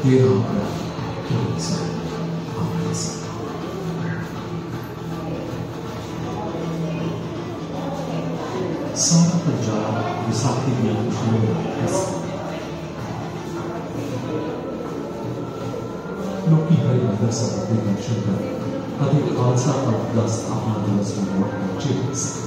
तेरा क्यों सारा पंजाब विसाखी दी खुशियों में लोग हर अंदर सब अपने दर्शन कर अधिक खालसा पर दस अपना दिवस में मौत पहुंचे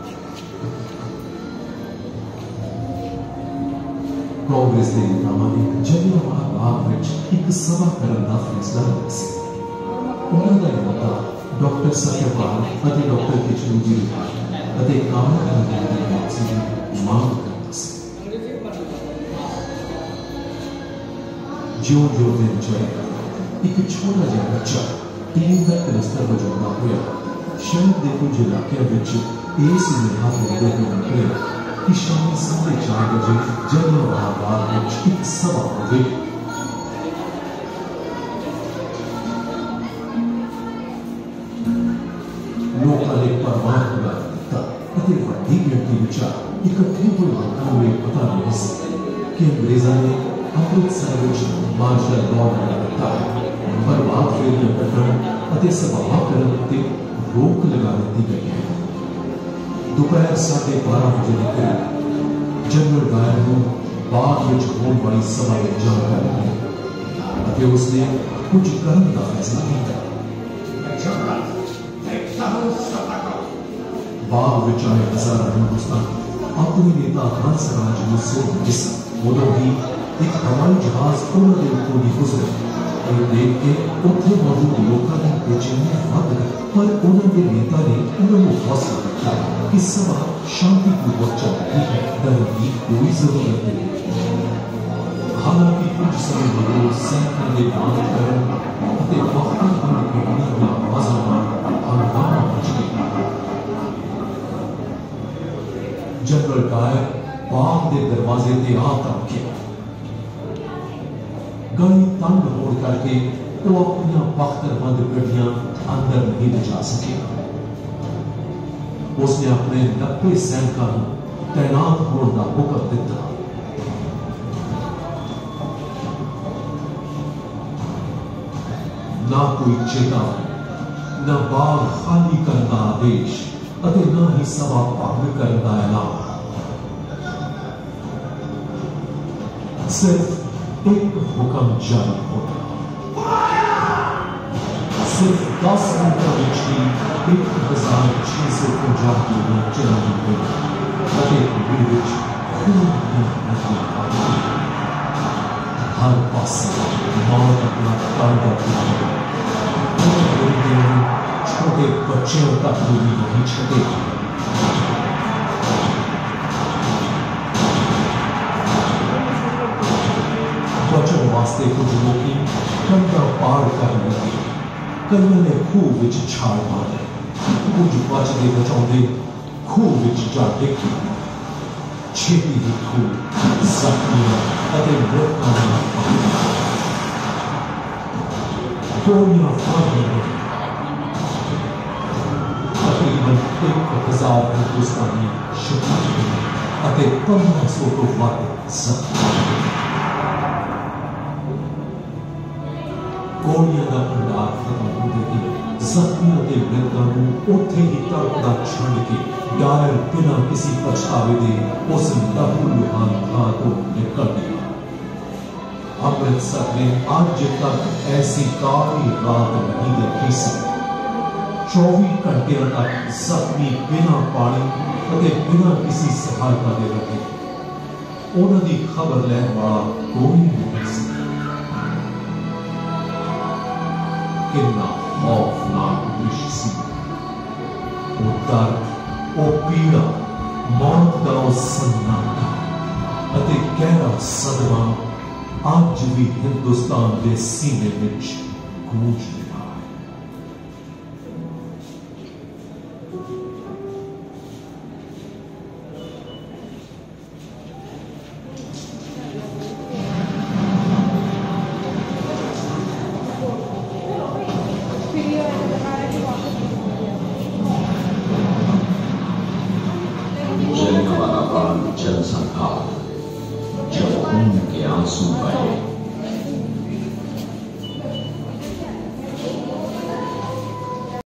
कांग्रेस के नेताओं ने जलियांवाला बाग में एक सभा करने का फैसला लिया सी। उन्होंने इरादा डॉक्टर सत्यपाल और डॉक्टर किचलू जी और कामराज की वापसी की मांग करता सी। जो दिन चढ़ेगा एक छोटा जिहा बच्चा टीम का कलस्तर बजाता हुआ शहर के कुछ इलाकों में इस निगाह देते हुए निकले कि शाम 4:30 बजे जलियांवाला बाग में एक सभा होगी। लोगों ने परवाह लगा दिता अति वड्डी गिनती विच इकट्ठे हुए लोगों में पता नहीं सी कि अंग्रेज़ों ने अमृतसर में मार्शल लॉ लगा दिता है पर बात फेरियां कटन अति सभा करने ते रोक लगा दी गई है। दोपहर 12:30 बजे निकले जनरल डायर को बाग में होने वाली सभा में जानकारी दी और उसने कुछ करने का फैसला किया। बाग में आए हजारों हिंदुस्तान अपने नेता हंसराज मुझसे उदों ही एक हवाई जहाज उन्होंने को नहीं गुजरे और देख के उत्थे मौजूद लोगों की बेचैनी बढ़ गई पर उन्होंने नेता ने उन्होंने हौसला रखा कि सभा शांतिपूर्वक चल रही है, डर की कोई जरूरत नहीं। हालांकि कुछ समय बाद सैनिकों ने बात कर अपने वक्त की आवाजों में हंगामा मच गया। जनरल डायर बाग के दरवाजे ते आ तड़के गली तंग होड़ करके वो अपनी बख्तरबंद गड्डियां अंदर नहीं ले जा सके। उसने अपने 90 सैनिकों को तैनात होने का हुक्म दिता। ना कोई चेतावनी, न बाग खाली करने का आदेश और न ही सभा भंग करने का ऐलान। सिर्फ एक हुक्म जारी होता। सिर्फ 10 मिनटों में ही 1650 किलोमीटर चलानी गई हर पास मौत अपना कांटा छोटे बच्चों तक भी नहीं छटे। बचन वास्ते कुछ लोग कंधा पार कर लगे, कईयों ने खूह विच छाल मारे, कुछ बचते बचाते खूह विच जा डिगे। छेती ही खूह जख्मियों और मृतकों में गोलियां फाड़ी गई। तकरीबन 1000 हिंदुस्तानी शहीद हुए और 1500 तो वध जख्मी। गोलियां का भंडार खत्म हो गई। जख्मियों के मृतकों को उत्थे ही तड़पदा छंड के डायर बिना किसी पछतावे दे उस लहूलुहान थां तो निकल गया। अमृतसर में आज तक ऐसी काली रात नहीं देखी सी। 24 घंटे तक जख्मी बिना पानी और बिना किसी सहायता दे रहे। उन्होंने खबर लैन वाला कोई नहीं सी। कितना खौफनाक दृश्य सी। वो दर्द, वो पीड़ा, मौत का वो सन्नाटा अते गहरा सदमा आज भी हिंदुस्तान के सीने में गूंज रहा है। जलियांवाला बाग जनसंहार जब खून के आंसू बहे